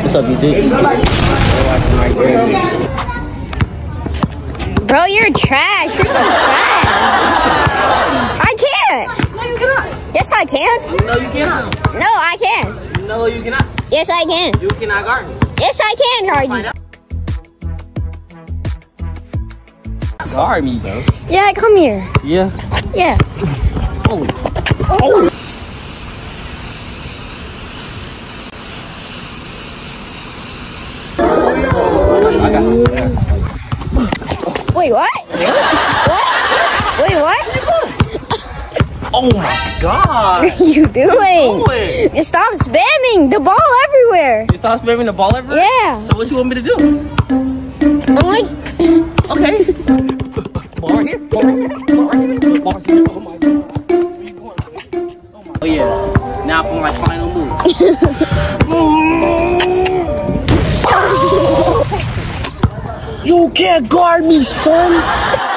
What's up, YouTube? Bro, you're trash. You're so trash. I can't. No, you cannot. Yes, I can. No, you cannot. No, I can. No, you cannot. Yes, I can. You cannot guard me. Yes, I can guard you. Guard me, bro. Yeah, come here. Yeah. Yeah. Holy. Oh. I got some ass. Wait, what? What? Wait, what? Oh my god. What are you doing? You stop spamming the ball everywhere. You stop spamming the ball everywhere? Yeah. So what you want me to do? I'm like, Okay. Ball right here. Ball right here. Ball right here. Ball right here. Oh my god. Oh yeah. Now for my final move. You can't guard me, son.